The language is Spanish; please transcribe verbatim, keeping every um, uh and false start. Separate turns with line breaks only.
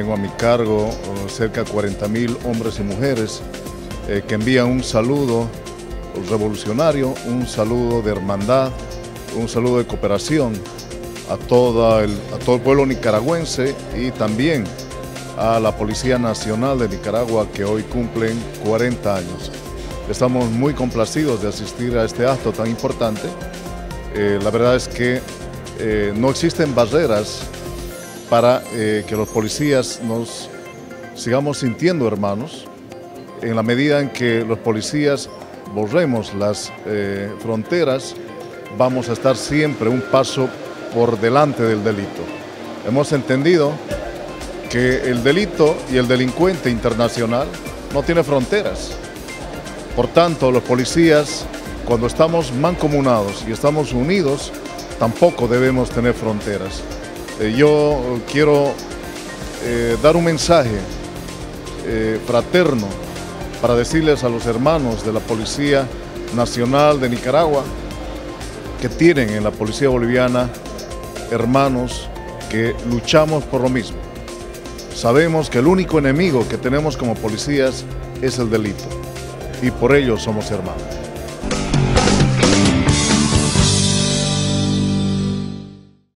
tengo a mi cargo uh, cerca de cuarenta mil hombres y mujeres eh, que envían un saludo revolucionario, un saludo de hermandad, un saludo de cooperación a, toda el, a todo el pueblo nicaragüense y también a la Policía Nacional de Nicaragua, que hoy cumplen cuarenta años. Estamos muy complacidos de asistir a este acto tan importante. Eh, la verdad es que eh, no existen barreras para eh, que los policías nos sigamos sintiendo hermanos, en la medida en que los policías borremos las eh, fronteras, vamos a estar siempre un paso por delante del delito. Hemos entendido que el delito y el delincuente internacional no tiene fronteras. Por tanto, los policías, cuando estamos mancomunados y estamos unidos, tampoco debemos tener fronteras. Eh, yo quiero eh, dar un mensaje eh, fraterno para decirles a los hermanos de la Policía Nacional de Nicaragua que tienen en la Policía Boliviana hermanos que luchamos por lo mismo. Sabemos que el único enemigo que tenemos como policías es el delito y por ello somos hermanos.